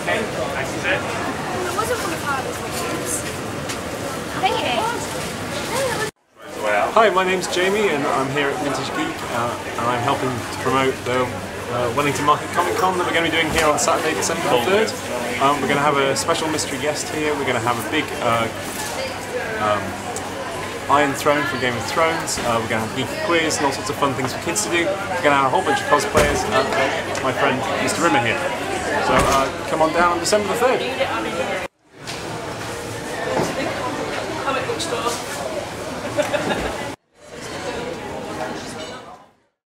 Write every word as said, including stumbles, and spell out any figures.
It wasn't one of Harvey's videos. Thank you. Hi, my name's Jamie and I'm here at Vintage Geek uh, and I'm helping to promote the uh, Wellington Market Comic Con that we're going to be doing here on Saturday, December third. Um, we're going to have a special mystery guest here. We're going to have a big uh, um, Iron Throne from Game of Thrones. Uh, we're going to have a geeky quiz and all sorts of fun things for kids to do. We're going to have a whole bunch of cosplayers and uh, my friend Mister Rimmer here. So uh, come on down on December the third. Comic book store.